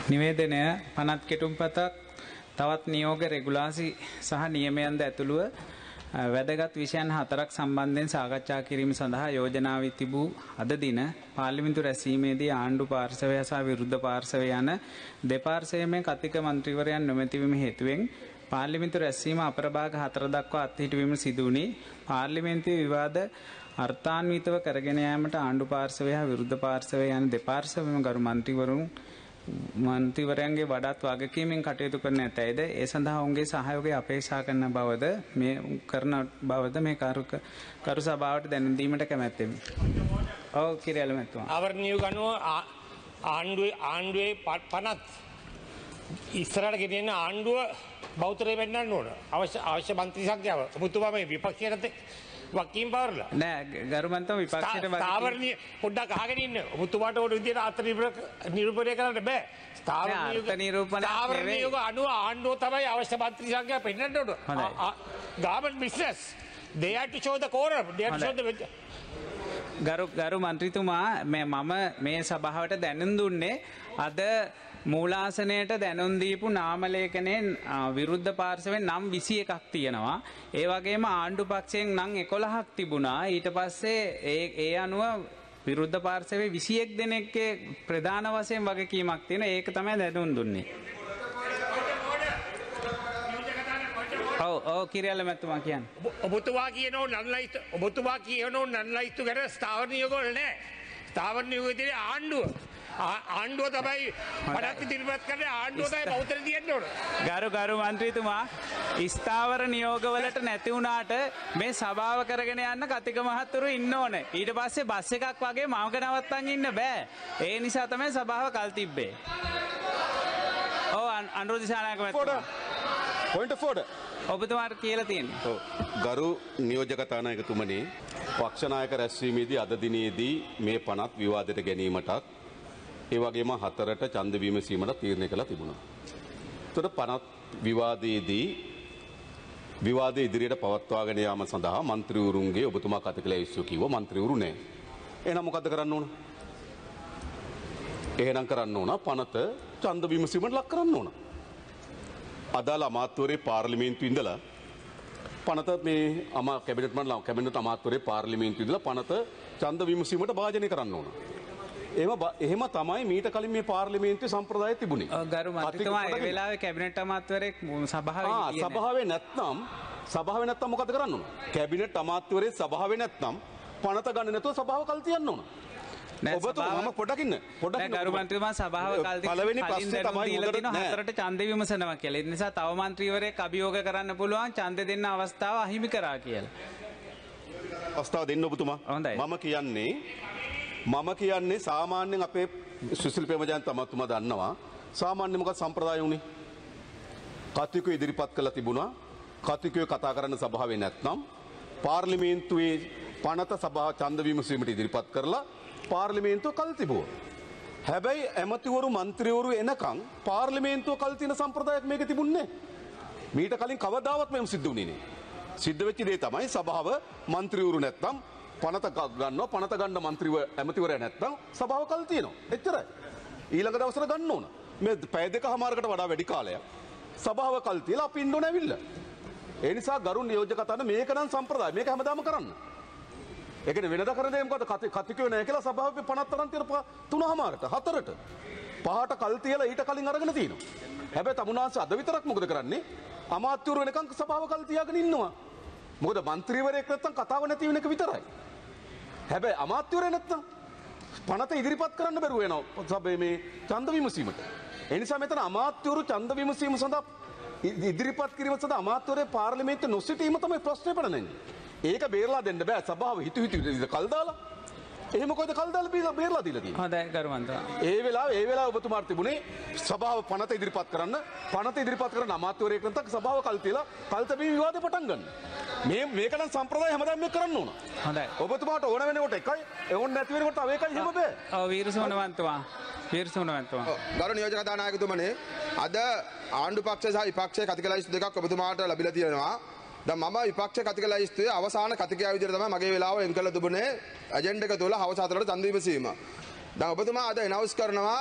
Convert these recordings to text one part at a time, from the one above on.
නිවේදනය පනත් කෙටුම්පතක් තවත් නියෝග රෙගුලාසි සහ නියමයන්ද ඇතුළුව වැදගත් විෂයන් 4ක් සම්බන්ධයෙන් සාකච්ඡා කිරීම සඳහා යෝජනා වී තිබූ අද දින පාර්ලිමේන්තු රැස්වීමේදී ආණ්ඩු පාර්ශවය සහ විරුද්ධ පාර්ශවය යන දෙපාර්ශවයේ කතික මන්ත්‍රීවරයන් නොමැති වීම හේතුවෙන් පාර්ලිමේන්තු රැස්වීම අපරභාග 4 දක්වා අත්හිටුවීම සිදු වුණේ පාර්ලිමේන්තුවේ විවාද අර්ථාන්විතව කරගෙන යාමට ආණ්ඩු පාර්ශවය හා විරුද්ධ පාර්ශවය යන දෙපාර්ශවයම ගරු මන්ත්‍රීවරයන්ගේ වඩාත් වගකීමෙන් කටයුතු කරන ඇතැයිද ඒ සඳහා ඔවුන්ගේ සහයෝගය අපේක්ෂා කරන බවද මේ කරු සභාවට දැනුම් දීමට කැමැත්තෙමි. ඔව් කිරියල මැතිතුමා. ආවරණීය ගනුව ආණ්ඩුවේ පනත් ඉස්සරහට ගෙනියන ආණ්ඩුව බෞද්ධරේ වෙන්නන්න ඕන. අවශ්‍ය මන්ත්‍රී සංඛ්‍යාව. ඔබතුමා මේ විපක්ෂයට වකීම් පවරලා නෑ ගරු මන්ත්‍රී විපක්ෂයට ස්ථාවරණීය පොඩ්ඩක් අහගෙන ඉන්න. ඔබතුමාට ඕන විදියට අර්ථ නිරූපණය කරන්න බෑ. ස්ථාවරණීය අනුව ආණ්ඩුව තමයි අවශ්‍ය මන්ත්‍රී සංඛ්‍යාව පෙන්නන්න ඕන. government business they have to show the quorum, they have to show the ගරු මන්ත්‍රීතුමා මම මේ සභාවට දැනුම් දුන්නේ අද මූලාසනයට දැනුම් දීපු නාම ලේඛනයේ විරුද්ධ පාර්ශවයෙන් නම් 21ක් තියෙනවා. ඒ වගේම ආණ්ඩු පක්ෂයෙන් නම් 11ක් තිබුණා. ඊට පස්සේ ඒ අනුව විරුද්ධ පාර්ශවයේ 21 දෙනෙක්ගේ ප්‍රධාන වශයෙන් වගකීමක් තියෙනවා. ඒක තමයි දැනුම් දුන්නේ. ඔව් කිරියල මැතිතුමා කියන්නේ. ඔබතුමා කියනෝ නන් ලයිස්තු ගැන ස්ථාවර නියෝගවල නෑ. ස්ථාවර නියෝගයේ ආණ්ඩුව තමයි පනත් ඉදිරිපත් කරන්නේ ආණ්ඩුව තමයි බෞද්ධර දියන්න ඕන. ගරු මන්ත්‍රීතුමා ස්ථාවර නියෝගවලට නැති වුණාට මේ සභාව කරගෙන යන්න කතික මහත්තුරු ඉන්න ඕනේ. ඊට පස්සේ බස් එකක් වගේ මාවක නවත්තන් ඉන්න බෑ. ඒ නිසා තමයි සභාව කල් තිබ්බේ. ඔව් අනුරුද්ධ දිසානායක මැතිතුමා. point of order. ඔබතුමාට කියලා තියෙන්නේ. ඔව් ගරු නියෝජක කතානායකතුමනි පක්ෂ නායක රැස්වීමේදී අද දිනේදී මේ පනත් විවාදයට ගැනීමටත් ඒ වගේම 4ට ඡන්ද විමසීමට තීරණය කළා තිබුණා. ඒතර පනත් විවාදයේදී විවාදය ඉදිරියට පවත්වාගෙන යාම සඳහා മന്ത്രിවරුන්ගේ ඔබතුමා කතකලා ඉස්සු කිව්ව മന്ത്രിවරු නැහැ. එහෙනම් මොකද කරන්න ඕන? එහෙනම් කරන්න ඕන පනත ඡන්ද විමසීමට ලක් කරන්න ඕන. අදාළ අමාත්‍යවරේ පාර්ලිමේන්තුවේ ඉඳලා පනත මේ කැබිනට් අමාත්‍යවරේ පාර්ලිමේන්තුවේ ඉඳලා පනත ඡන්ද විමසීමට භාජනය කරන්න ඕන. එහෙම තමයි මීට කලින් මේ පාර්ලිමේන්තුවේ සම්ප්‍රදාය තිබුණේ. ගරු මන්ත්‍රීතුමා ඒ වෙලාවේ කැබිනට් අමාත්‍යවරයෙක් සභාවේ නැත්නම් මොකද කරන්න ඕන? කැබිනට් අමාත්‍යවරේ සභාවේ නැත්නම් පනත ගන්න නැතුව සභාව කල් තියන්න ඕන. ඔබතුමා පොඩ්ඩක් ඉන්න. ගරු මන්ත්‍රීතුමා සභාව කල් පළවෙනි ප්‍රශ්නේ තමයි හතරට ඡන්ද විමසනවා කියලා. ඒ නිසා තව මන්ත්‍රීවරයෙක් අභියෝග කරන්න පුළුවන් ඡන්ද දෙන්න අවස්ථාව අහිමි කරා කියලා. අවස්ථාව දෙන්න ඔබතුමා. මම කියන්නේ සාමාන්‍යයෙන් අපේ සුසිල් ප්‍රේමජයන්ත අමාත්‍යතුමා දන්නවා සාමාන්‍ය මොකක්ද සම්ප්‍රදාය උනේ? කතිකු ඉදිරිපත් කළා තිබුණා. කතිකුවේ කතා කරන්න සභාවේ නැත්නම් පාර්ලිමේන්තුවේ පනත සභාව ඡන්ද විමසීමට ඉදිරිපත් කරලා පාර්ලිමේන්තුව කල් තිබුවා. හැබැයි ඇමතිවරු മന്ത്രിවරු එනකන් පාර්ලිමේන්තුව කල් තියෙන සම්ප්‍රදායක් මේක තිබුණේ නැහැ. මීට කලින් කවදාවත් මේක සිද්ධ වුණේ නැහැ. සිද්ධ වෙච්ච දේ තමයි සභාව മന്ത്രിවරු නැත්නම් පනත ගන්නවා පනත ගන්න ඇමතිවරයා නැත්නම් සභාව කල් තියෙනවා. එච්චරයි. ඊළඟ දවසට ගන්න ඕන. මේ පැය දෙකමාරකට වඩා වැඩි කාලයක් සභාව කල් තියලා අපි ඉන්න ඕන ඇවිල්ලා. ඒ නිසා ගරු නියෝජක කතාන මේක නම් සම්ප්‍රදාය. මේක හැමදාම කරන්න. ඒ කියන්නේ වෙනදා කරන දේ මොකද? කතිකෝ නැහැ කියලා සභාවේ 50 තරම් තියෙන 3මාරට 4ට 5ට කල් තියලා ඊට කලින් අරගෙන තියෙනවා. හැබැයි තමුනාංශ අද විතරක් මොකද කරන්නේ? අමාත්‍යවරු වෙනකන් සභාව කල් තියාගෙන ඉන්නවා. මොකද മന്ത്രിවරයෙක් නැත්තම් කතාව නැති වෙන එක විතරයි. හැබැයි අමාත්‍යවරයෙක් නැත්තම් පනත ඉදිරිපත් කරන්න බැරුව වෙනවා සභාවේ මේ ඡන්ද විමසීමට. ඒ නිසා මෙතන අමාත්‍යවරු ඡන්ද විමසීම සඳහා ඉදිරිපත් කිරීම සඳහා අමාත්‍යවරේ පාර්ලිමේන්තුවේ නොසිටීම තමයි ප්‍රශ්නේ පනන්නේ. ඒක බේරලා දෙන්න බෑ සභාව හිතු කල් දාලා. එහෙම කොයිද කල් දාලා බේරලා දීලා තියෙන්නේ. හොඳයි කරු මන්ත්‍රා. ඒ වෙලාව ඔබතුමාට තිබුණේ සභාව පනත ඉදිරිපත් කරන්න අමාත්‍යවරයෙක් නැත්නම් සභාව කල් තියලා කල් තැබීම විවාදේ පටන් ගන්න. මේක නම් සම්ප්‍රදාය හැමදාම මේක කරන්න ඕන. හොඳයි. ඔබතුමාට ඕන වෙනකොට එකයි, ඕන නැති වෙනකොට තව එකයි එහෙම බෑ. ඔව් වීරසෝනවන්තවා. ගරු නියෝජක කතානායකතුමනි අද ආණ්ඩු පක්ෂ සහ විපක්ෂයේ කතික ලයිස්තු දෙකක් ඔබතුමාට ලැබිලා තියෙනවා. දැන් මම විපක්ෂ කතික ලයිස්තුවේ අවසාන කතිකයා විදිහට තමයි මගේ වෙලාව එන් කළ තිබුණේ ඇජෙන්ඩා එක තුල හවස 4ට ඡන්ද විමසීම. දැන් ඔබතුමා අද එනවුස් කරනවා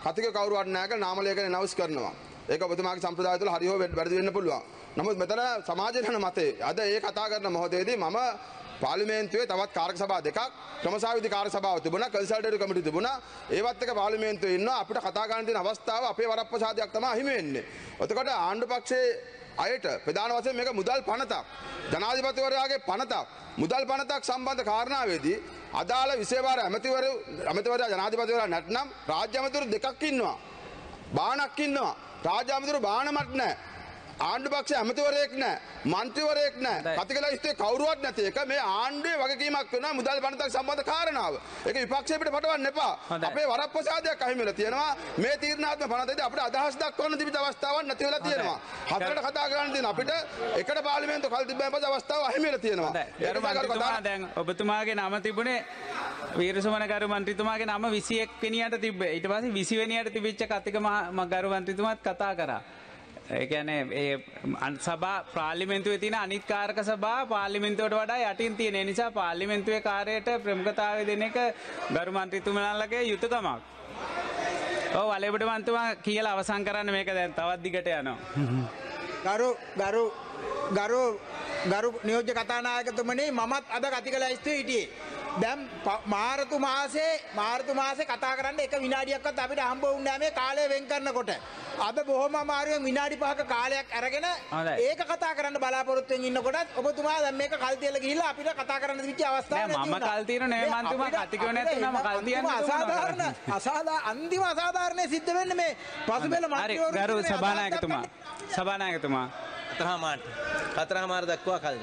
කතික කවුරුවත් නැහැ කියලා නාම ලේඛන ඇනවුස් කරනවා. ඒක ඔබතුමාගේ සම්ප්‍රදාය තුළ හරි හෝ වැරදි වෙන්න පුළුවන්. නමුත් මෙතන සමාජයේ යන මතේ අද ඒ කතා කරන මොහොතේදී මම පාර්ලිමේන්තුවේ තවත් කාර්ක සභා දෙකක් ක්‍රමසාවිධි කාර්ක සභාව තිබුණා, කන්සල්ටේටිව් කමිටු තිබුණා. ඒවත් එක පාර්ලිමේන්තුවේ ඉන්නවා. අපිට කතා කරන්න තියෙන අවස්ථාව අපේ වරප්‍රසාදයක් තමයි හිමි වෙන්නේ. එතකොට ආණ්ඩු පක්ෂයේ අයට ප්‍රධාන වශයෙන් මේක මුදල් පනතක්, ජනාධිපතිවරයාගේ පනතක්, මුදල් පනතක් සම්බන්ධ කාරණාවේදී අදාළ විශේෂ ඇමතිවරයා ජනාධිපතිවරයා නැත්නම් රාජ්‍ය ඇමතිවරු දෙකක් ඉන්නවා. බාණක් ඉන්නවා. රාජ්‍ය ඇමතිවරු බාණමත් නැහැ. ආණ්ඩු පක්ෂ ඇමතිවරයෙක් නැහැ, මන්ත්‍රීවරයෙක් නැහැ. කතික ලයිස්තුවේ කවුරුවත් නැති එක මේ ආණ්ඩුවේ වගකීමක් වෙනවා මුදල් පනතක් සම්බන්ධ කාරණාව. ඒක විපක්ෂයේ පිට පටවන්න එපා. අපේ වරප්‍රසාදයක් අහිමි වෙලා තියෙනවා. මේ තීරණාත්මක පනතේදී අපිට අදහස් දක්වන්න තිබිච්ච අවස්ථාවක් නැති වෙලා තියෙනවා. හතරට කතා කරන්න තියෙන අපිට එකට පාර්ලිමේන්තුව කල් තිබ්බම පස්සේ අවස්ථාව අහිමි වෙලා තියෙනවා. දැන් ඔබතුමාගේ නම තිබුණේ වීරසුමන ගරු මන්ත්‍රීතුමාගේ නම 21 වෙනියට තිබ්බේ. ඊට පස්සේ 20 වෙනියට තිබිච්ච කතික ගරු මන්ත්‍රීතුමාත් කතා කරා. ඒ කියන්නේ ඒ සභා පාර්ලිමේන්තුවේ තියෙන අනිත් කාරක සභා පාර්ලිමේන්තුවට වඩා යටින් තියෙන නිසා පාර්ලිමේන්තුවේ කාර්යයට ප්‍රමුඛතාවය දෙන එක ගරු මන්ත්‍රීතුමන්ලගේ යුතුයකමක්. ඔව් වලේබඩ මන්ත්‍රීතුමා කියලා අවසන් කරන්න මේක දැන් තවත් දිගට යනවා. ගරු නියෝජ්‍ය කතානායකතුමනි මමත් අද කතික ලැයිස්තුවේ හිටියේ. දැන් මාර්තු මාසේ කතා කරන්න එක විනාඩියක්වත් අපිට හම්බ වුණේ නැහැ මේ කාලය වෙන් කරනකොට. අද බොහොම අමාරුවෙන් විනාඩි 5ක කාලයක් අරගෙන ඒක කතා කරන්න බලාපොරොත්තු වෙමින් ඉන්නකොටත් ඔබතුමා දැන් මේක කල් තියලා ගිහිල්ලා අපිට කතා කරන්න තිබිච්ච අවස්ථාවක් නැති වුණා. මම කල් තියන නෙවෙයි මන්තුමා කතිකෝ නැත්නම් මම කල් තියන්නේ අන්තිම අසාධාරණේ සිද්ධ වෙන්නේ මේ පසුබෙල මන්ත්‍රීවරු. ගරු සභානායකතුමා කතරහමාර දක්වා කල්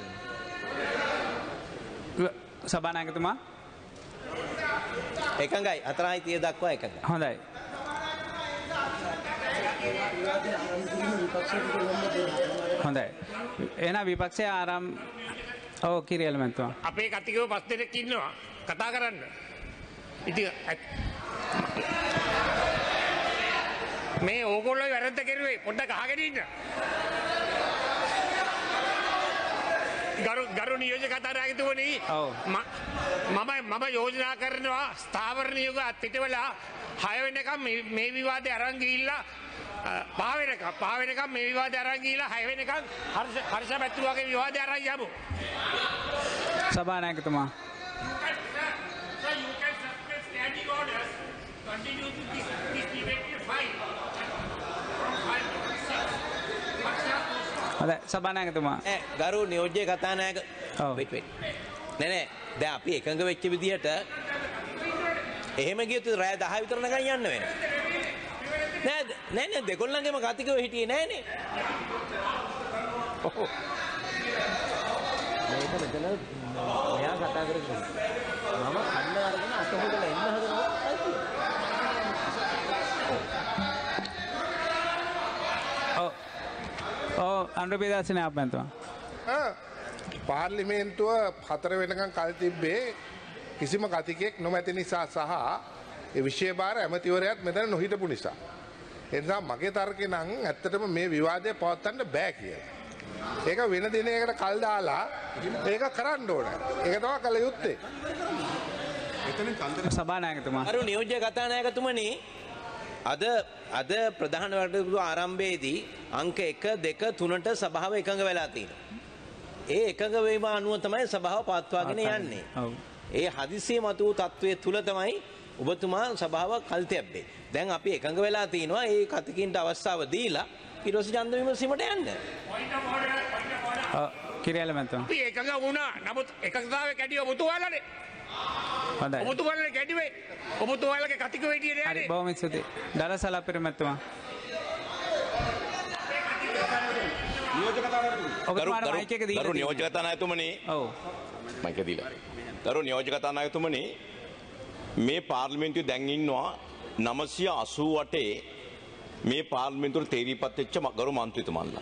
සභානායකතුමා එකඟයි 4:30 දක්වා එකඟයි. හොඳයි. හොඳයි. එහෙනම් විපක්ෂයේ ඔව් කිරියල් මන්තුමා. අපේ කතිකව 5 දෙනෙක් ඉන්නවා කතා කරන්න. ඉතින් මේ ඕගොල්ලෝ වැරද්ද කෙරුවේ පොඩ්ඩක් අහගෙන ඉන්න. ගරු නියෝජ්‍ය කතානායකතුමනි මම යෝජනා කරනවා ස්ථාවර නියෝග අත්විටවලා 6 වෙනකම් මේ විවාදේ අරන් ගිහිල්ලා 5 වෙනකම් මේ විවාදේ අරන් ගිහිල්ලා 6 වෙනකම් හර්ෂ පැතුරුගේ විවාදේ අරන් යමු. සභානායකතුමා සභානායකතුමා ගරු නියෝජ්‍ය කතානායක නෑ දැන් අපි එකඟ වෙච්ච විදිහට එහෙම ගියොත් රෑ 10 විතර නගන් යන්න වෙනවා නෑ දෙකොල්ලන්ගේම කතිකව හිටියේ නෑනේ මේක මෙතන මෙයා කතා කරගෙන මම කන්න අරගෙන අතහොදලා එන්න හදනවා අනුරපිදාසනේ ආපන්තුමා පාර්ලිමේන්තුව 4 වෙනකන් කල් තිබ්බේ කිසිම කතිකෙක් නොමැති නිසා සහ ඒ විෂය භාර ඇමතිවරයාත් මෙතන නොහිටපු නිසා. ඒ නිසා මගේ තර්කේ නම් ඇත්තටම මේ විවාදය පවත්වන්න බෑ කියලා. ඒක වෙන දිනයකට කල් දාලා ඒක කරන්න ඕන. ඒක තමයි කළ යුත්තේ. සභානායකතුමා අර නියෝජ්‍ය කතානායකතුමනි අද ප්‍රධාන වටයුතු ආරම්භයේදී අංක 1 2 3ට සභාව එකඟ වෙලා තියෙනවා. ඒ එකඟ වීම අනුව තමයි සභාව පවත්වාගෙන යන්නේ. ඒ හදිසියෙ මතුව තත්වයේ තුල තමයි ඔබතුමා සභාව කල් තැබ්බේ. දැන් අපි එකඟ වෙලා තිනවා ඒ කතිකින්ට අවස්ථාව දීලා ඊට පස්සේ ඡන්ද විමසීමට යන්න. කිරියල් මන්තුමා අපි එකඟ වුණා. නමුත් එකඟතාවයේ කැඩිය ඔබතුමාලානේ. හොඳයි. ඔබතුමාලානේ කැඩුවේ. ඔබතුමාලාගේ කතික වෙඩියේ නෑනේ. හරි බොහොම ස්තුතියි. දලසල පෙරමැතුමා ගරු නියෝජ්‍ය කතානායකතුමනි මයික් එක දීලා. ගරු නියෝජ්‍ය කතානායකතුමනි මේ පාර්ලිමේන්තුවේ දැන් ඉන්නවා 988 මේ පාර්ලිමේන්තුවට තේරීපත් වෙච්ච ගරු මන්ත්‍රීතුමන්ලා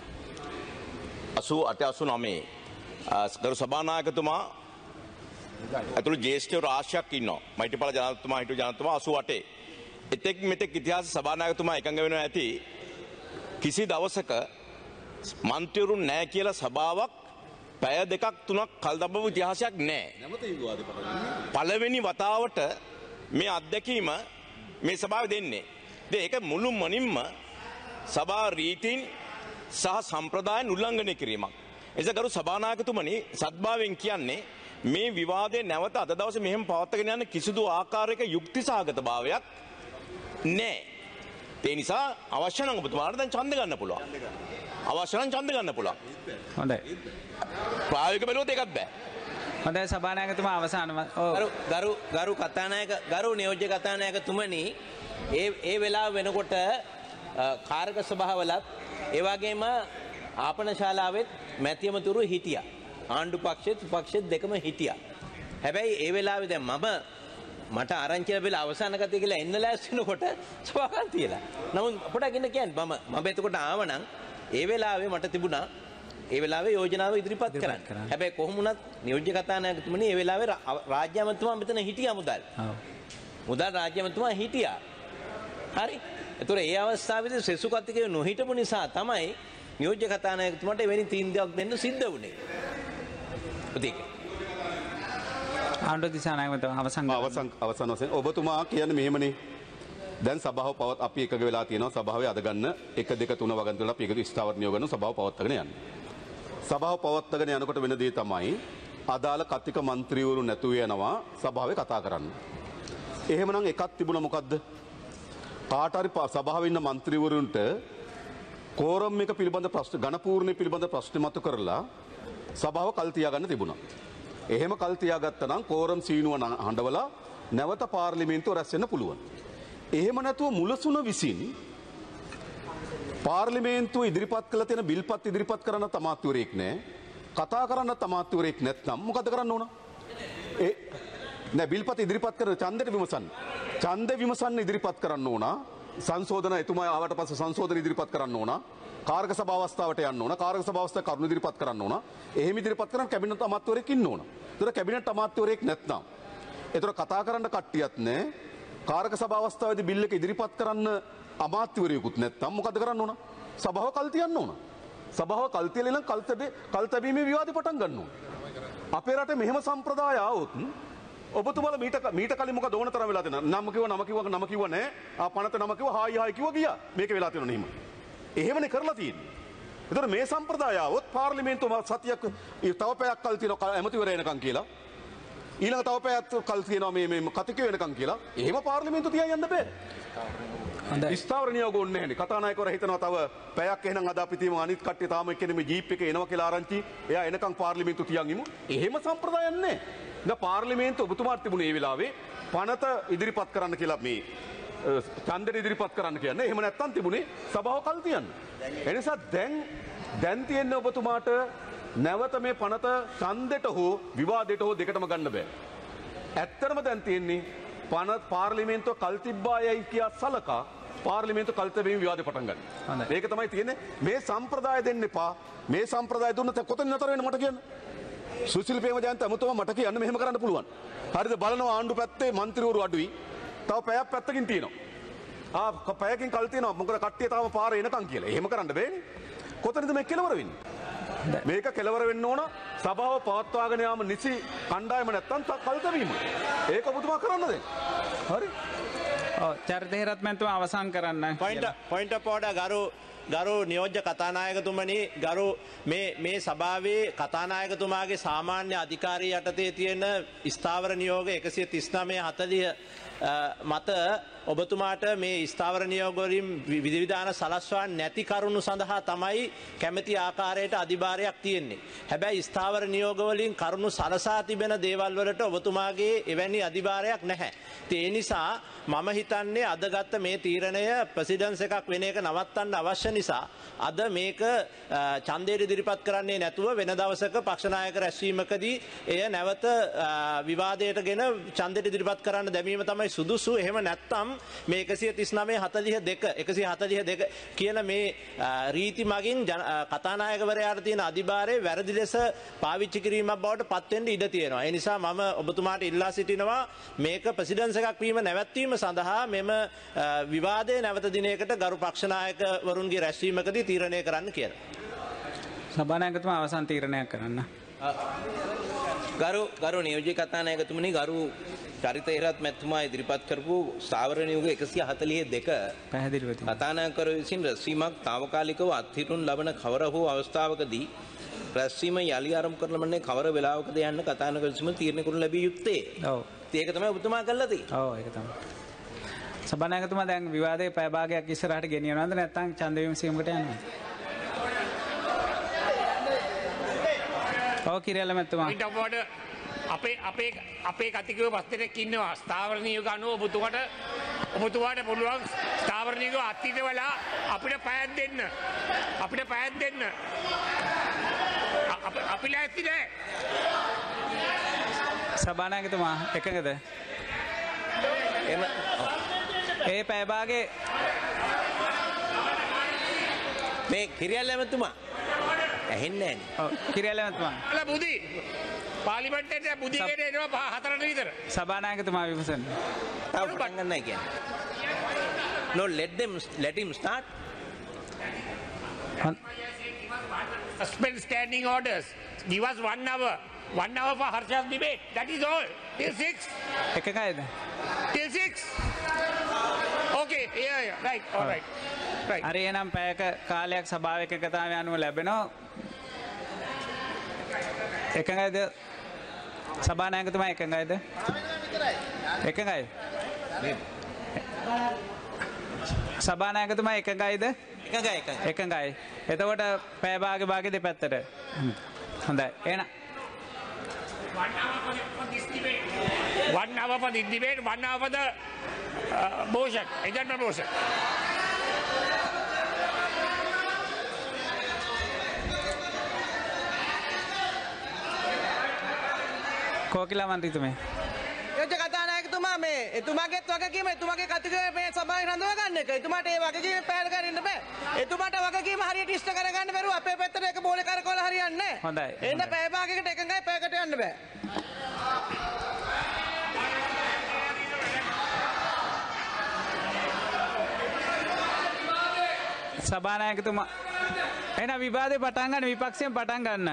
88 89 ගරු සභානායකතුමා අතුළු ජ්‍යෙෂ්ඨ රාශියක් ඉන්නවා. මෛත්‍රීපාල ජනාධිපතිතුමා හිටු ජනාධිපතිතුමා 88 එතෙක් මෙතෙක් ඉතිහාස සභානායකතුමා එකඟ වෙනවා ඇති කිසි දවසක මන්ත්‍රීවරුන් නැහැ කියලා සභාවක් පැය දෙකක් තුනක් කල් දබපු ඉතිහාසයක් නැහැ. පළවෙනි වතාවට මේ අත්දැකීම මේ සභාවේ දෙන්නේ. ඒක මුළු මනින්ම සභා රීතීන් සහ සම්ප්‍රදායන් උල්ලංඝනය කිරීමක්. එනිසා ගරු සභානායකතුමනි සත්භාවයෙන් කියන්නේ මේ විවාදය නැවත අද දවසේ මෙහෙම පවත්වාගෙන යන කිසිදු ආකාරයක යුක්ති සහගත භාවයක් නැහැ. ඒ නිසා අවශ්‍ය නම් ඔබතුමාට දැන් ඡන්ද ගන්න පුළුවන්. අවශ්‍ය නම් ඡන්ද ගන්න පුළුවන්. හොඳයි. ප්‍රායෝගික බැලුවොත් ඒකත් බෑ. හොඳයි සභානායකතුමා අවසාන ගරු කතානායක ගරු නියෝජ්‍ය කතානායකතුමනි ඒ වෙලාව වෙනකොට කාර්ක සභාවලත් ඒ වගේම ආපන ශාලාවෙත් මැතියමතුරු හිටියා. ආණ්ඩු පක්ෂෙත් විපක්ෂෙත් දෙකම හිටියා. හැබැයි ඒ වෙලාවේ දැන් මට ආරංචි ලැබිලා අවසාන ගතිය කියලා එන්න ලෑස්ති වෙනකොට සභාවක් තියලා. නමුත් පොඩක් ඉන්න කියන්නේ මම එතකොට ආවනම් ඒ වෙලාවේ මට තිබුණා ඒ වෙලාවේ යෝජනාව ඉදිරිපත් කරන්න. හැබැයි කොහොම වුණත් නියෝජ්‍ය කතානායකතුමනි ඒ වෙලාවේ රාජ්‍ය අමාත්‍යතුමා මෙතන හිටියා මුදල් රාජ්‍ය අමාත්‍යතුමා හිටියා. හරි. ඒතොර ඒ අවස්ථාවේදී සෙසු කතිකේ නොහිටපු නිසා තමයි නියෝජ්‍ය කතානායකතුමාට එවැනි තීන්දුවක් දෙන්න සිද්ධ වුණේ. ඒක. ආණ්ඩුව දිසානායකතුමා අවසන් වශයෙන් ඔබතුමා කියන්නේ මෙහෙමනේ. දැන් සභාව අපි එකග වෙලා තියෙනවා සභාවේ අද ගන්න 1 2 3 වගන්තිවල අපි එකතු ස්ථාවර නියෝග කරන සභාව පවත්වාගෙන යන්න. සභාව පවත්වාගෙන යනකොට වෙන දේ තමයි අදාළ කතික മന്ത്രിවරු නැතුව යනවා සභාවේ කතා කරන්න. එහෙමනම් එකක් තිබුණා මොකද්ද? කාට හරි සභාවේ ඉන්න മന്ത്രിවරුන්ට කෝරම් එක පිළිබඳ ප්‍රශ්න ඝනපූර්ණේ පිළිබඳ ප්‍රශ්න මතු කරලා සභාව කල් තියාගන්න තිබුණා. එහෙම කල් තියාගත්තා නම් කෝරම් සීනුව හඬවලා නැවත පාර්ලිමේන්තුව රැස් වෙන්න පුළුවන්. එහෙම නැතුව මුලසුන විසින් පාර්ලිමේන්තුව ඉදිරිපත් කළ තියෙන බිල්පත් ඉදිරිපත් කරන්න අමාත්‍යවරයෙක් නැහැ. කතා කරන්න අමාත්‍යවරයෙක් නැත්නම් මොකද කරන්න ඕන? බිල්පත් ඉදිරිපත් කර ඡන්දෙට විමසන්න. ඡන්ද විමසන්න ඉදිරිපත් කරන්න ඕන. සංශෝධන එතුමා ආවට පස්සේ සංශෝධන ඉදිරිපත් කරන්න ඕන. කාර්ක සභාව අවස්ථාවට යන්න ඕන. කාර්ක සභාව අවස්ථාවේ කරුණු ඉදිරිපත් කරන්න ඕන. එහෙම ඉදිරිපත් කරන් කැබිනට් අමාත්‍යවරයෙක් ඉන්න ඕන. ඒතර කැබිනට් අමාත්‍යවරයෙක් නැත්නම් ඒතර කතා කරන්න කට්ටියක් නැහැ. කාර්ක සභාව අවස්ථාවේදී බිල් එක ඉදිරිපත් කරන්න අමාත්‍යවරයෙකුත් නැත්නම් මොකද කරන්න ඕන? සභාව කල් තියන්න ඕන. සභාව කල් තියලා නම් කල් තැබීමේ විවාදේ පටන් ගන්න ඕන. අපේ රටේ මෙහෙම සම්ප්‍රදාය ආවොත් ඔබතුමාලා මීට කලින් මොකද ඕන තරම් වෙලා දෙනවා. නම කිව්ව නෑ. පනත නම කිව්ව හායි කිව්ව ගියා. මේක වෙලා තියෙනවා නෙහිම. එහෙමනේ කරලා තියෙන්නේ. ඒතර මේ සම්ප්‍රදාය ආවොත් පාර්ලිමේන්තුව සතියක් තව පැයක් කල් තියෙනවා ඇමතිවරයා එනකන් කියලා. ඊළඟ තව පැයක් කල් තියෙනවා මේ කතිකේ වෙනකන් කියලා. එහෙම පාර්ලිමේන්තුව තියා යන්න බෑ. ස්ථාවර නියෝග ඕනේ නැහැනේ. කතානායකවරයා හිතනවා තව පැයක් එහෙනම් අද අපි තියමු අනිත් කට්ටිය තාම එක්කෙනෙක් මේ ජීප් එකේ එනවා කියලා ආරංචි. එයා එනකන් පාර්ලිමේන්තුව තියන් ඉමු. එහෙම සම්ප්‍රදායක් නැහැ. දැන් පාර්ලිමේන්තුව ඔබතුමාට තිබුණේ මේ වෙලාවේ පනත ඉදිරිපත් කරන්න කියලා මේ ඡන්දෙ ඉදිරිපත් කරන්න කියන්නේ. එහෙම නැත්තම් තිබුණේ සභාව කල් තියන්න. එනිසා දැන් තියෙන්නේ ඔබතුමාට නැවත මේ පනත ඡන්දෙට හෝ විවාදයට හෝ දෙකටම ගන්න බෑ. ඇත්තටම දැන් තියෙන්නේ පනත පාර්ලිමේන්තුව කල් තිබ්බායයි කියා සලකා පාර්ලිමේන්තුව කල් තැබීම විවාදේ පටන් ගන්න. ඒක තමයි තියෙන්නේ. මේ සම්ප්‍රදාය දෙන්න එපා. මේ සම්ප්‍රදාය දුන්නත් කොතන නතර වෙන්න මට කියන්න. සුසිල් ප්‍රේමජයන්ත අමුතුම මට කියන්න මෙහෙම කරන්න පුළුවන්. හරිද? බලනවා ආණ්ඩු පැත්තේ മന്ത്രിවරු අඩුයි. තව පැයක් පැත්තකින් තියෙනවා. පැයකින් කල් තියෙනවා. මොකද කට්ටිය තාම පාරේ එනකන් කියලා. එහෙම කරන්න බෑනේ. කොතනද මේ කෙලවර වෙන්නේ? මේක කෙලවර වෙන්න ඕන සභාව පවත්වාගෙන යාම නිසි කණ්ඩායම නැත්තම් කල් තැබීම. ඒක ඔබතුමා කරන්න දෙන්න. හරි? චරිත හේරත් මැතිතුමා අවසන් කරන්න. පොයින්ට් ඔෆ් ඕඩර් ගරු නියෝජ්‍ය කතානායකතුමනි ගරු මේ සභාවේ කතානායකතුමාගේ සාමාන්‍ය අධිකාරී යටතේ තියෙන ස්ථාවර නියෝග 139/40 මත ඔබතුමාට මේ ස්ථාවර නියෝග වලින් විධිවිධාන සලස්වා නැති කරුණු සඳහා තමයි කැමැති ආකාරයට අධිභාරයක් තියෙන්නේ. හැබැයි ස්ථාවර නියෝග වලින් කරුණු සලසා තිබෙන දේවල් වලට ඔබතුමාගේ එවැනි අධිභාරයක් නැහැ. ඒ නිසා මම හිතන්නේ අද ගත්ත මේ තීරණය ප්‍රෙසිඩන්ස් එකක් වෙන එක නවත්තන්න අවශ්‍ය නිසා අද මේක ඡන්දයට ඉදිරිපත් කරන්නේ නැතුව වෙන දවසක පක්ෂ නායක රැස්වීමකදී එය නැවත විවාදයටගෙන ඡන්දයට ඉදිරිපත් කරන්න දැමීම තමයි සුදුසු. එහෙම නැත්නම් මේ 139/42 කියන මේ රීති මගින් කතානායකවරයාට තියෙන අධිභාරය වැරදි ලෙස පාවිච්චි කිරීමක් බවට පත් වෙන්න ඉඩ තියෙනවා. ඒ නිසා මම ඔබතුමාට ඉල්ලා සිටිනවා මේක ප්‍රෙසිඩන්ස් එකක් වීම නැවැත්වීම සඳහා මෙම විවාදයේ නැවත දිනයකට ගරු පක්ෂ නායකවරුන්ගේ රැස්වීමකදී තීරණය කරන්න කියලා. සභානායකතුමා අවසන් තීරණයක් කරන්න. ගරු නියෝජ්‍ය කතානායකතුමනි ගරු චරිත හේරත් මැතිතුමා ඉදිරිපත් කරපු ස්ථාවර නියෝග 142 පැහැදිලිව තිබෙනවා. කතානායකවරු විසින් රැස්වීමක් తాවකාලිකව අත්හිටුන් ලබන කවර හෝ අවස්ථාවකදී රැස්වීම යලි ආරම්භ කරන ලබන්නේ කවර වේලාවකද යන්න කතානායක විසින් තීරණය කරනු ලැබිය යුත්තේ. ඔව්. ඒක තමයි ඔබතුමා කළා තියෙන්නේ. ඔව් ඒක තමයි. සභානායකතුමා දැන් විවාදයේ පැය භාගයක් ඉස්සරහට ගෙනියනවද නැත්නම් ඡන්ද විමසීමකට යනවද? ඔව් කිරියල්ල මැතිතුමා. අපේ කතිකව පස් දෙනෙක් ඉන්නවා ස්ථාවර නියෝග අනුව ඔබතුමාට පුළුවන් ස්ථාවර නියෝග අත්හිට වෙලා අපිට පැයක් දෙන්න. අපි ලෑස්ති නෑ. සභානායකතුමා එකඟද? ඒ පැය භාගේ මේ කිරියල්ල මැතිතුමා ඇහෙන්නේ නැහැ. ඔව් කිරියල්ල මැතිතුමා. අල බුදි පාර්ලිමේන්තුවේ බුදිගේට එනවා 4ට විතර. සභානායකතුමා විමසන්න. තාම පටන් ගන්නයි කියන්නේ. No, let him start. Suspend standing orders. Give us 1 hour. 1 hour for Harsha's debate. That is all. Till 6. එකඟයිද? Till 6. Okay. Yeah. Right. All right. Right. හරි එහෙනම් පැයක කාලයක් සභාව එකඟතාවය අනුව ලැබෙනවා. එකඟයිද? සභානායකතුමා එකඟයිද? එකඟයි. සභානායකතුමා එකඟයිද? එකඟයි. එතකොට පැය භාගේ දෙපැත්තට. හොඳයි. එහෙනම් 1 hour for this debate. 1 hour for this debate. 1 hour for the motion. Agenda motion. කෝකිලා මන්ත්‍රීතුමේ. යෝජ්‍ය කතානායකතුමා මේ එතුමාගේත් වගකීම එතුමාගේ කතිකය මේ සභාවේ රඳවා ගන්න එක. එතුමාට ඒ වගකීම පැහැර කරන්න බෑ. එතුමාට වගකීම හරියට ඉෂ්ට කරගන්න බැරුව අපේ පැත්තට එක බෝලේ කරකවලා හරියන්නේ නැහැ. හොඳයි. එන්න පැය භාගයකට එකඟයි පැයකට යන්න බෑ. සභානායකතුමා එහෙනම් විවාදේ පටන් ගන්න විපක්ෂයෙන් පටන් ගන්න.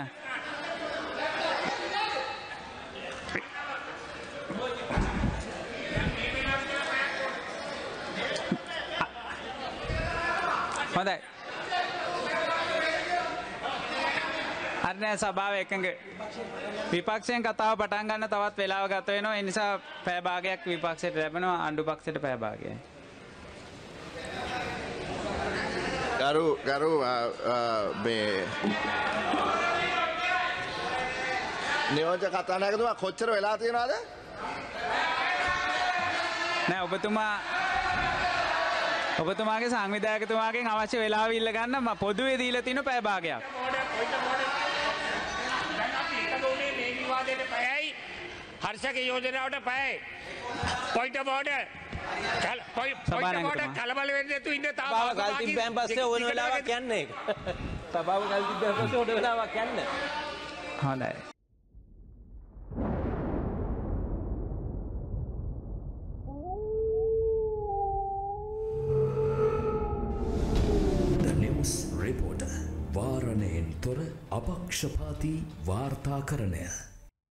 හොඳයි. අරනේ සභාව එකඟ. විපක්ෂයෙන් කතාව පටන් ගන්න තවත් වෙලාව ගත වෙනවා. ඒ නිසා පැය භාගයක් විපක්ෂයට ලැබෙනවා. ආණ්ඩු පක්ෂයට පැය භාගයයි. ගරු මේ නියෝජ්‍ය කතානායකතුමා කොච්චර වෙලා තියෙනවද? නෑ ඔබතුමාගේ සංවිධායකතුමාගෙන් අවශ්‍ය වෙලාව ඉල්ල ගන්න මම පොදුවේ දීලා තිනු පැය භාගයක්. මේ විවාදයට පැයයි හර්ෂගේ යෝජනාවට පැයයි. point of order. කලබල වෙන්නේ නැතුව ඉන්න තාම ගල් තිබ්බෙන් පස්සේ ඕන වෙලාවක් යන්නේ ඒක. සභාව ගල් තිබ්බෙන් පස්සේ ඕන වෙලාවක් යන්නේ. හොඳයි. රිපෝටර් වාරණයෙන් තොර අපක්ෂපාතී වාර්තාකරණය